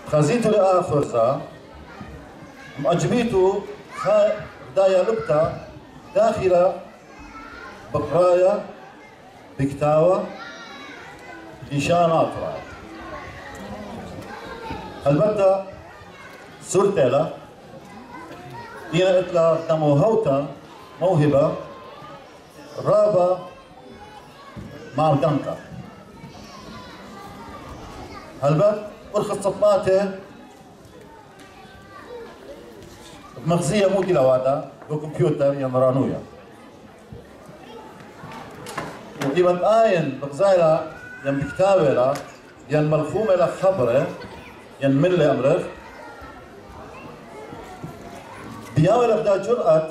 خزيتو لآخر ذا مأجبيتو دايا لبتا داخلة بقرايا بكتاوة نشانات راي هالبدا سورتيلا دينا اتلا دمو هوتا موهبة رابا ماردنكا هالبد ورخص صباته مغزية مو دلوادا بكمبيوتر يمرانويا ودي بتآين بغزايلا ين بكتابة ين ملخومة لخبرة ين ملة أمرخ بياول أبدا جرأة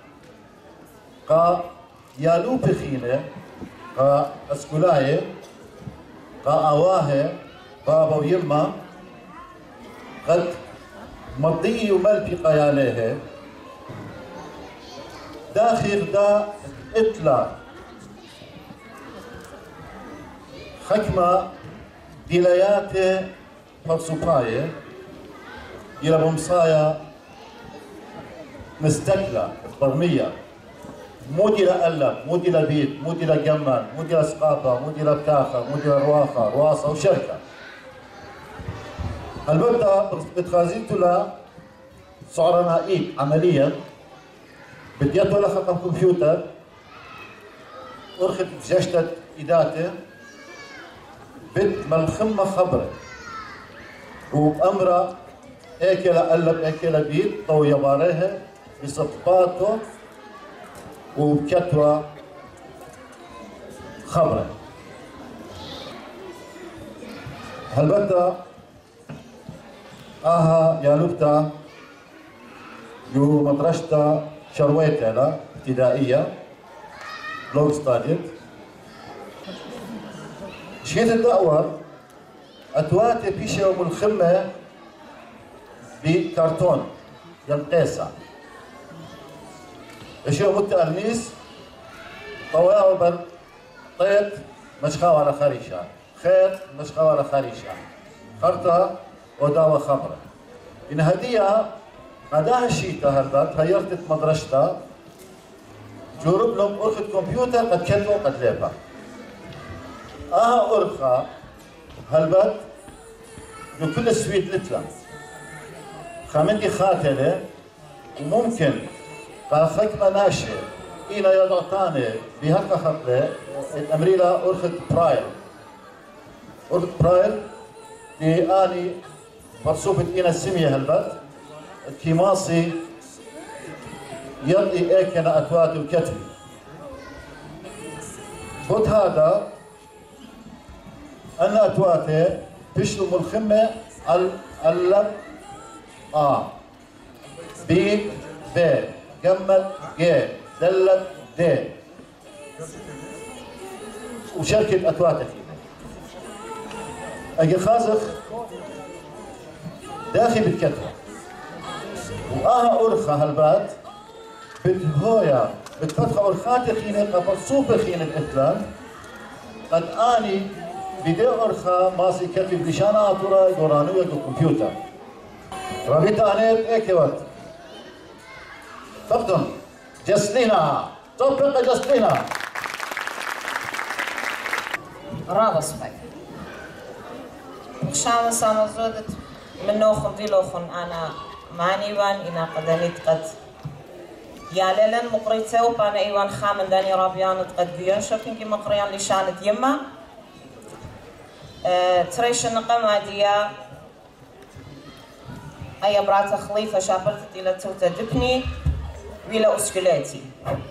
قا يالو بخينة قا أسكولاية قا أواهي بابا ويما قد مضي وملبي قياليه داخل دا اتلا حكمة ديلايات فرصوباية إلى بمصايا مستقلة برمية مو ديلا ألم مو ديلا بيت مو ديلا جمل مو ديلا سقاطة مو ديلا بتاخة مو ديلا رواصة وشركة البتة بتخازيتو لا صعرنا إيد عمليا بديتو لخ كمبيوتر أرخت بجشتت إيداته بنت ملخمة خبرة وبأمرة اكلا قلب اكلا بيت طو يباريها بصفاته وبكتوى خبرة هالبتا يا لبتا يو مدرستا شرويتها لا ابتدائية لوك ستاديت شيت الدأور أتواتي بيشة وملخمة بكرتون ينقيسة اشياء متألميس طويا وبن طيت مشخاوة على خريشة خيط مشخاوة على خريشة خرطة وداوة خبرة إن هدية هداها الشيطة هالبت هيرتت مدرشتها جورب لهم أرخة كمبيوتر قد كتبوا قد ليبها أرخة هالبت جو كل سويت لتلا خامندي خاتلة وممكن قافك مناشة إلى يضغطاني بهكا خطلة الأمريلا أرخة برايل أرخة برايل دي آني مرصوبة إنا السمية هالبت كيماصي يلقي ايكنا أتواتي وكتبي خد هذا أنا أتواتي بيشلو ملخمة اللب بي ب جمل ج دلت د وشركة أتواتي فيها أجي خازخ داخل بالكتبة أرخة هالبات بتهويا بتفتح أرخاتي خينة قبصوبة خينة إتلان قد آني بدي أرخة ماسي كتب لشانا أطورا يورانوية كمبيوتر رابيت أنيت إيكيوات تفضل جسلينا طبق جسلينا رابا صباي شانا سانا زودت من نوخن دي لوخن أنا ماني وان إنا قدنيت قد يا ليلن مقريتة وبانا إيوان خامن داني رابيان قد بيون شوكينكي مقريان لشانت يما تريشن نقم عادية أي برات خليفة شابرتت إلى توتا دبني ويلا أسكلاتي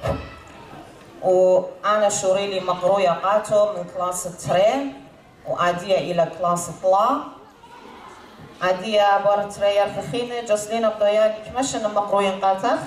وأنا شوريلي مقروية قاتو من كلاس 3 وعادية إلى كلاس 3 عادية بار تريار خخينة جسلينا بداياني كمشن مقروين قاتخ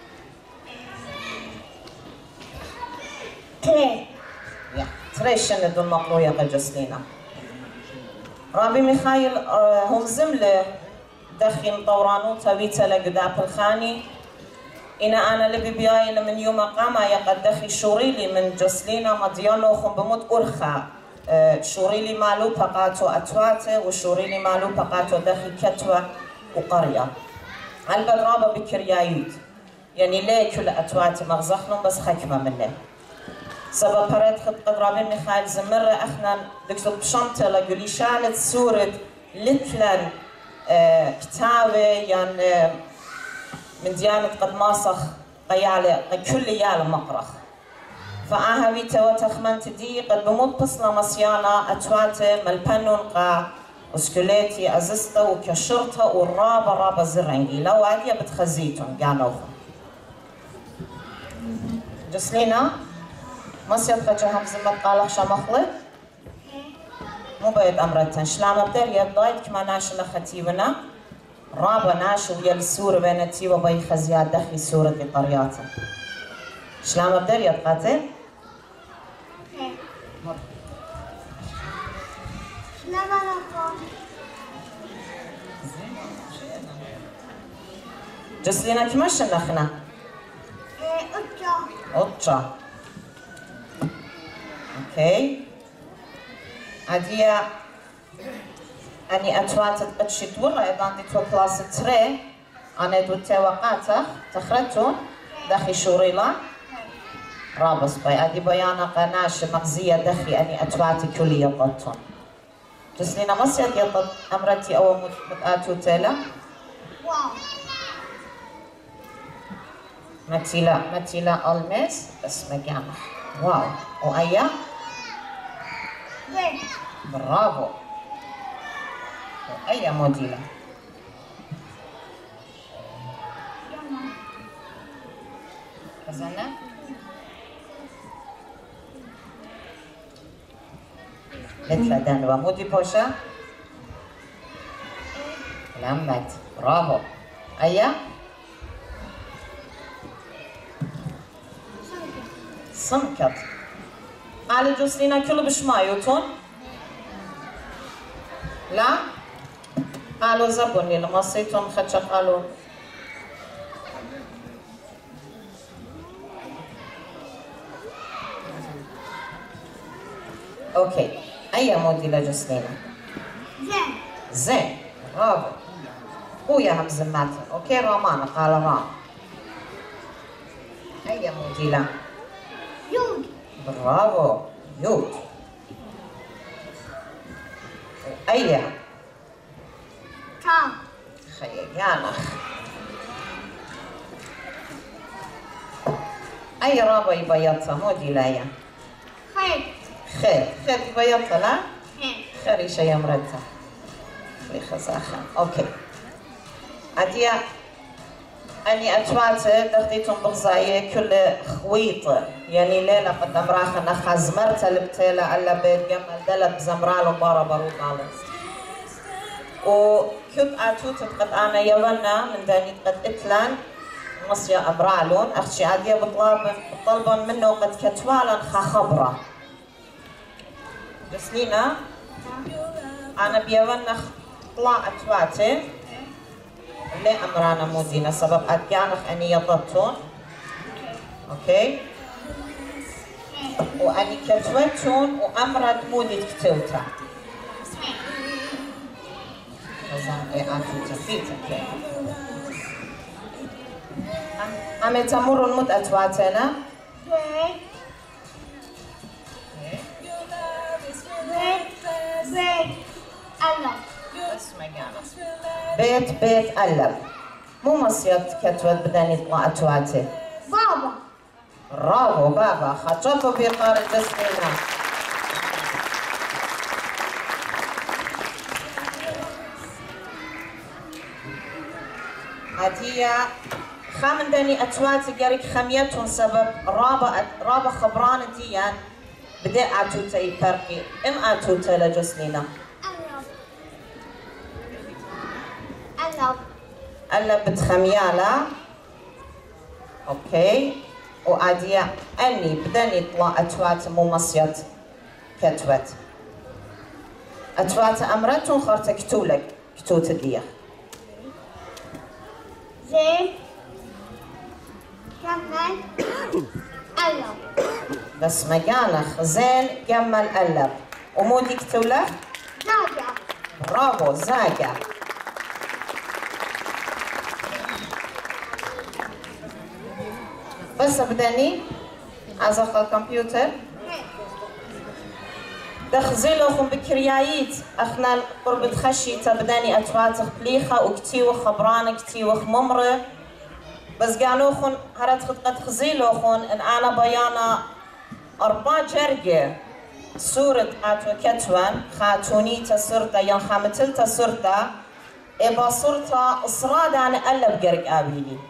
تريشن دون مقروية قجسلينا رابي ميخايل هم زملة دخين طورانو تبيتا لقداب الخاني أنا لبي بياي من يوم قاما يقد دخي شوريلي من جسلينا مديانو خم بموت أرخا شوري لي مالو بقاتو أتواته وشوري لي مالو بقاتو دخي كتوة وقرية البد رابا بكريايود يعني ليه كل أتواته مغزخنهم بس خكمة منه سبب بريد خط قدرابين ميخائيل زمرة اخنا دكتور بشنطة لقولي شالت صورة لتلن كتابة يعني من ديانة قد ماسخ قيالة كل يال مقرخ فأهوي توا تخمنت دي قد بموت بصلة مصيانة أتواتي ملبنون قا وسكوليتي أزستا وكشرتا والرابة زرنجي لو عادية بتخزيتون قانوخم جسلينا مصيد خجهم زمت قالخ شمخلي مو بيد أمرتن شلام أبدال يضايد كما ناشنا ختيبنا رابا ناشو يل سورة بينتي وبي خزيات دخي سورة بطرياته شلام أبدال يضقاتي شلام أبدال جسلينا كما شنخنا أوتشا اوكي عادية أني أتواتت أتشيت ورا إذا دي تو كلاس تري أنا دوتي وقاتها تخرجتون دخي شوريلا رابس باي أدي بيانا قناش مغزية دخي أني أتواتي كلية قطن جسلينا مصيد يطد أمرتي أو متآتو تيلا واو متيلا ألمس بس مجامع واو وأيا برافو وأيا موديلا كزنا مثل دانوا مودي بوشا لمت برافو أيا سمكت قال جوسلينا كله بشمايوتون لا قالوا زبوني لما صيتون خدشة قالوا اوكي اي موديل جوسلينا زين برافو هو يا هم زماتن اوكي رامان قال رام اي موديل يود برافو يود أي تام خيانا أي رابا يبيضها مو دي لايا خير يبيضها لا خير إيش يا مرتها في خزاخة أوكي عديا أني أتواتي دخديتهم بغزاية كل خويطة يعني ليلة قد أمراخنا خزمرتها لبتيلة ألا بيت جمال دلب زمرال وبارا بارو طالس وكنت أتوت قد أنا يوانا من داني قد إتلان مصيا أبرالون أختي عادية بطلبون منه قد كتوالا خبرة جسلينا أنا بيوانا طلع أتواتي ليه أمرانا مودينا سبب أتجانخ أني يضبطون أوكي وأني كتوتون وأمرد مودي كتوتا وزان إيه أتوتا فيتا أمي تمر المد أتواتنا بيت قلب مو مصيد كتوت بدني يطلع أتواتي بابا برافو بابا خطفوا بقار الجسمينة هدية خامن داني أتواتي قريك خميتهم سبب رابا خبران ديان بدي أتوتا يبرقي أتوتا لجسمينة ألا بتخميالة أوكي وأديا أني بدني طلع أتوات مو مصيد كتوت أتوات أمرتون خرت كتولك كتوت ديا زين كمل قلب بس مجانخ زين جمل قلب ومودي كتولة؟ زاجة. برافو زاجة. بس بداني عزق الكمبيوتر دخزيلوخم بكريايت اخنا قرب تخشي تبداني اتفاتخ بليخة وكتيوخ خبران كتيوخ ممرة بس قالوخن هرت قد خزيلوخن ان انا بيانا 4 جرقة صورة اتو كتوان خاتونيتا صورتا ين خامتلتا صورتا ابا صورتا اصراد انا قلب قرق ابيلي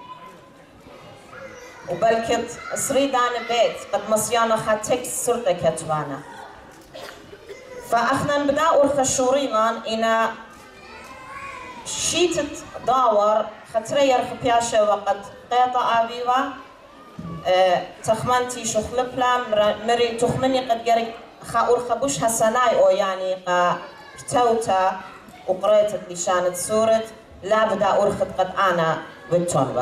وبلكت سريد انا بيت قد مصيانا خاتك صورتا كتوانا فاخنا نبدا ورخشورينا إنا شيتت داور خطرير خبياشة وقد قيطة أبيوا تخمنتي شخل بلام مري تخمني قد قريك خاور خبوش هسناي أو يعني توتا وقريت لشانت سورة لا بدا ورخد قد أنا بالتونبة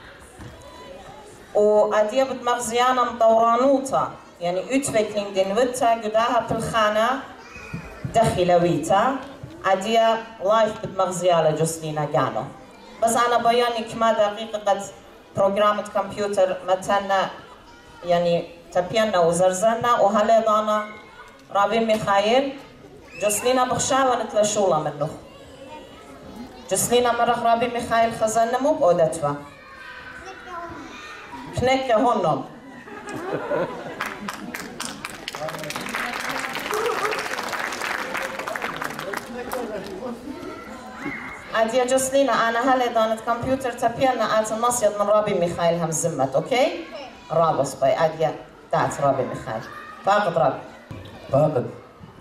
وأدية بتمغزيانا مدورانوتا يعني utveckling din وتا قداها بالخانة داخلويتا عادية لايف بتمغزيالة جسلينا قانو بس أنا بياني كما دقيقة قد برنامج كمبيوتر متنا يعني تبينا وزرزنا وهلا ضانا رابي ميخائيل جسلينا بخشاوة نتلشولا منه جسلينا مرخ رابي ميخائيل خزنا مو بأودتوا كنكة هونم عادية جسلينا أنا هلا دانت كمبيوتر تبينا آت المصيد من رابي ميخائيل هم زمت أوكي؟ رابص باي عادية دات رابي ميخائيل فاقد رابي فاقد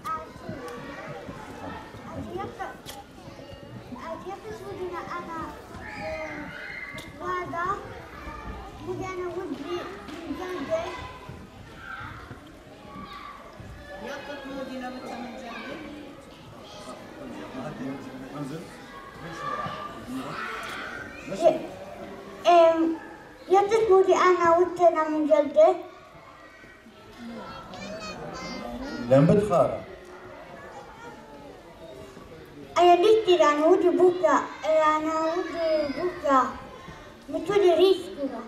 يتسمودي أنا وتنا من جلده لم بتخارا أنا ديكتي أنا ودي بوكا أنا ودي بوكا متولي ريس كذا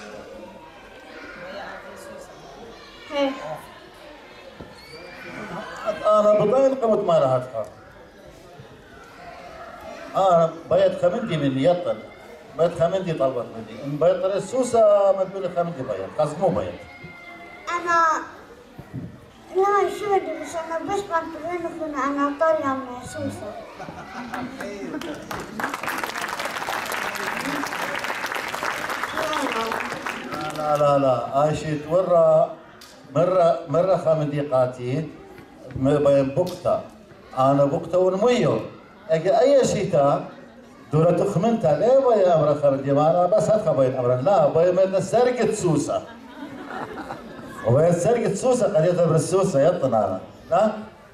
هي أنا بضايل قمت ما راح أدخل أنا بيت خمندي من يطل بيت خمندي طلبت مني إن بيت السوسة ما تقولي خمندي بيت قصد مو بيت أنا لا شو بدي بس أنا بس بنتظر أنا طالعة من سوسة لا هاي شيء تورى مرة خمندي قاتي بين بوكتا أنا بوكتا ونميو أجي أي شيء دولة تخمنتها ليه بين أمر خمندي ما أنا بس هدخل بين أمر لا بين من سرقة سوسة وبين سرقة سوسة قد يضرب السوسة يطن أنا لا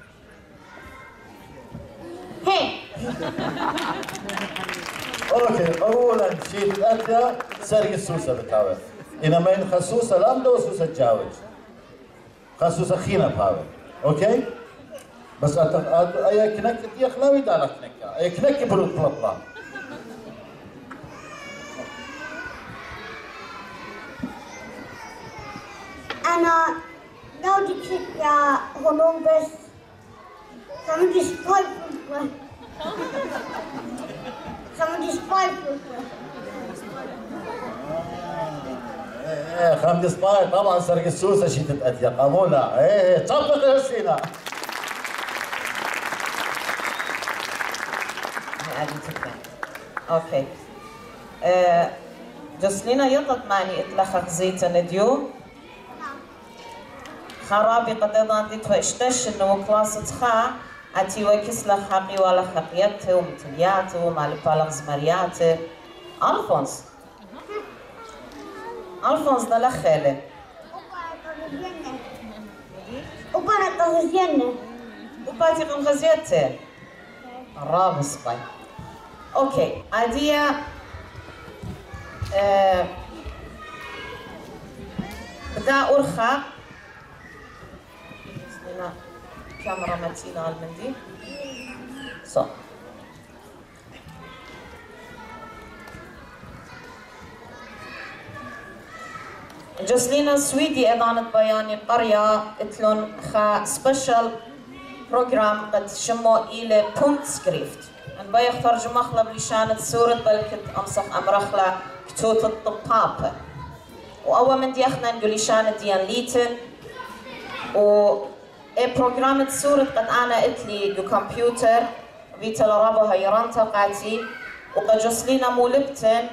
هي أوكي أولا شيء تتأدى سرقة سوسة بتاوي إنما إن خصوصة لامدة وسوسة تجاوز خصوصة خينة بهاوي أوكي بس أي كنك دي أخلاوي دالك كنكة أي كنك بروت بلطلع أنا لو دي كنكة هنوم بس خمدي سبايك خمدي سبايك ايه خمدي سباي طبعا سرق السوسه شي تتأتي قامولا ايه طبق السينا اوكي جسلينا يطت ماني اتلخخ زيت نديو خرابي قد ايضا تتوى اشتش انه كلاس تخا اتي وكس لخاقي ولا خقيته ومتلياته ومال بالغ زمرياته الفونس ده لخاله وبنا تغزينا وباتي قم غزيته الرابص باي اوكي عادية بدا أرخى كاميرا متينة المندي صح جسلينا سويدي ايضا بياني قرية اتلون خا سبيشال بروجرام قد شمو إلى بونت سكريفت ان بيخ ترجمة خلا بلشانة سورة بلكت امسخ امرخلا كتوت الطبابة وأول من ديخنا نقول لشانة ديان ليتن و بروجرام سورة قد أنا اتلي جو كمبيوتر بيتا لرابو هيران تقاتي وقد جسلينا مولبتن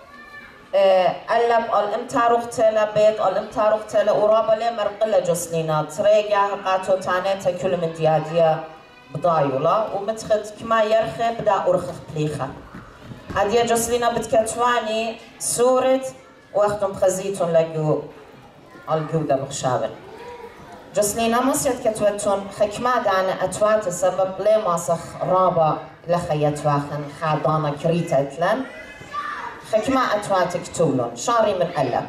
ألب الامتاروخ تلا بيت الامتاروخ تلا ورابا لي مرقلة جسلينا تريقا هقاتو تانيتا كل من دياديا بضايولا ومتخد كما يرخي بدا أرخخ بليخة هاديا جسلينا بتكتواني سورة واختم خزيتون لقو الجودة بخشابن جسلينا مسيت كتوتون حكمة دانا أتوات سبب لي ماسخ رابا لخيت واخن خادانا كريتا اتلن حكمة أتوات كتولون شاري من ألب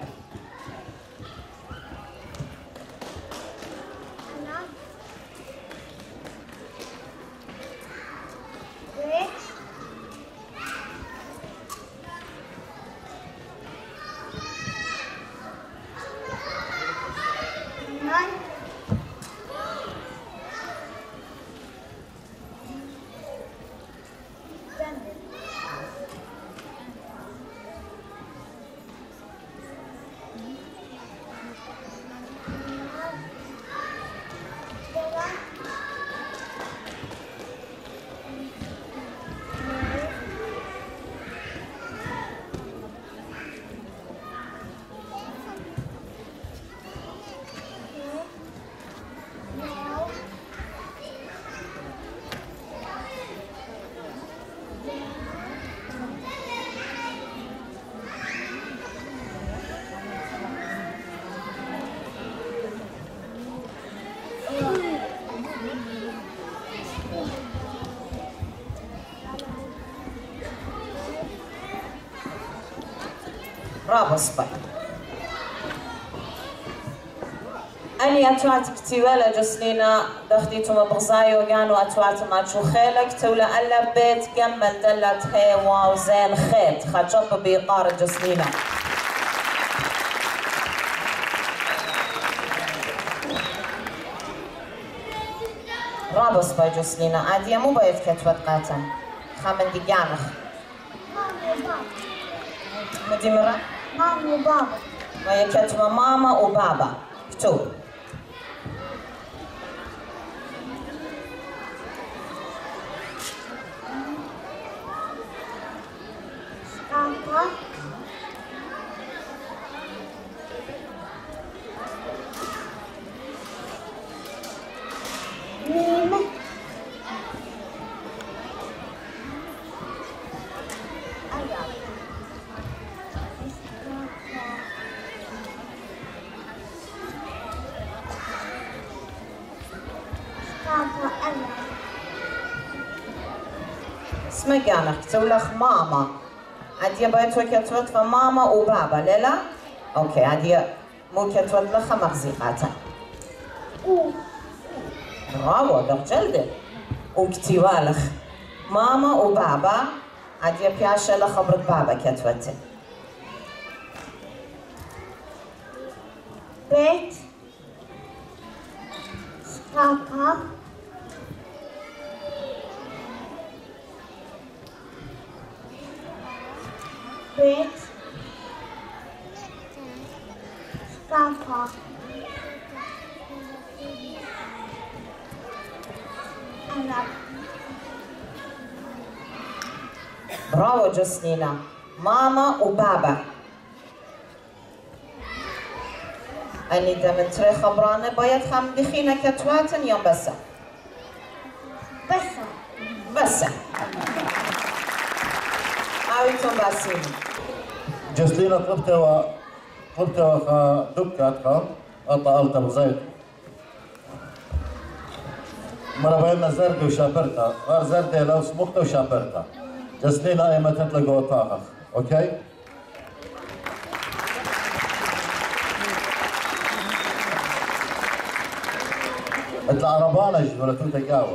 برافو صباح أني أتوات كتيولا جسلينا دخديتو مبغزايو كانوا أتوات ما تشو خيلك تولا ألا بيت كمل دلت هي واو زين خيت خجب بإطار جسلينا برافو صباح جسلينا عادية مو بيت كتوت قاتن خامن ديجانخ مدي مرة؟ ماما وبابا وهي كاتبة ماما وبابا كتب بابا ميم اسمه كانك تولخ ماما عادية بيتو كتوت فماما وبابا لا اوكي عادية مو كتوت لخا مغزيقاتا برافو دق جلدة وكتيوالخ ماما وبابا عادية بياشا لخبرت بابا كتوت بيت بابا بيت بابا أنا برافو جسنينا ماما وبابا أني دمتري خبرانة بايد خام دخينا كتواتن يوم بسا بسا أويتم باسين جسلينا طلبتها خا دكاتها ألتا بزيت مرة بينا زرد وشابرتا غير زرد لو سمخت وشابرتا جسلينا أي ما تطلقوا طاقة أوكي مثل عربانج ولا توتا جاوة.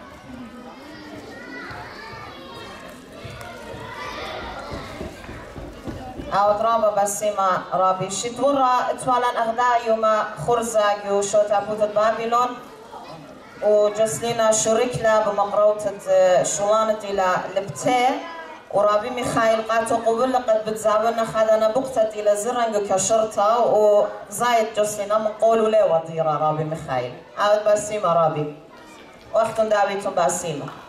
أو درابة بسيما رابي شتورا اتوالان أغدا يوما خرزاق وشوتا بوتت بابلون وجسلينا شركلا بمقروطة شوانة إلى لبتة ورابي ميخائيل قاتو قبل قد بتزاولنا خادنا بقتة إلى زرنج كشرطة وزايد جسلينا مقولوا لي وطيرة رابي ميخائيل. أو بسيما رابي وقت دابيتم بسيما.